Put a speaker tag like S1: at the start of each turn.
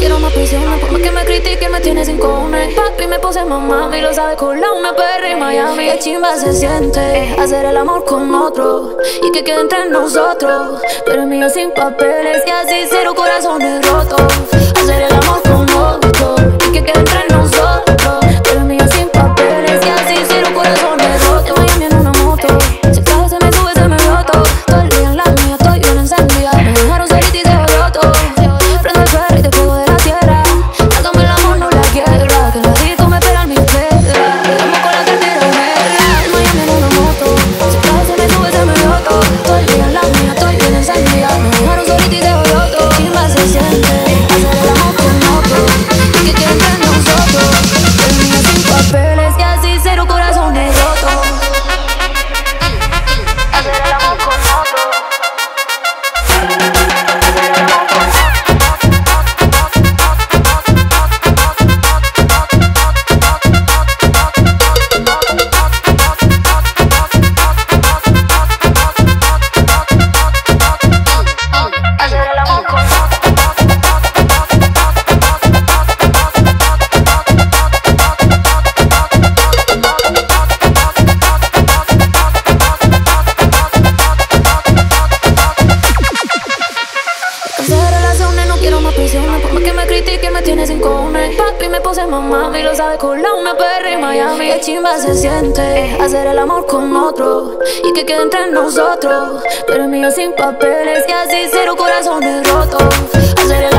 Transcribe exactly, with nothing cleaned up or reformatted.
S1: quiero más prisiones. Por más que me critiquen me tienes sin cojones. Papi me puse mamá y lo sabe con la una perra en Miami. Qué chimba se siente hacer el amor con otro y que quede entre nosotros, pero el mío sin papeles y así cero corazones rotos. Hacer el amor con otro y que quede entre nosotros, pero el mío sin papeles y así cero corazones rotos. En Miami en una moto, si el traje se me sube se me roto. Todo el día en la mía estoy bien encendida. Me dejaron solita y se jodió todo. Prendo el ferry y te fuego de la tierra. Hágame el amor, no la guerra. Que la disco me espera en mi perra. Le damos con la cartera negra. En Miami en una moto, si el traje se me sube se me roto. Todo el día en la mía estoy bien encendida. Me dejaron solita y se jodió todo. Chimba se siente hacer el amor con otro y que quede entre nosotros, pero el mío sin papeles y así cero corazones rotos. Hacer el amor con otro. Hacer el amor con otro. Cansada de relaciones, no quiero más prisiones. Por más que me critiquen me tienes sin cojones. Papi me puse mamá y lo sabe con la una perra en Miami. Qué chimba se siente hacer el amor con otro y que quede entre nosotros, pero el mío sin papeles y así cero corazones rotos. Hacer el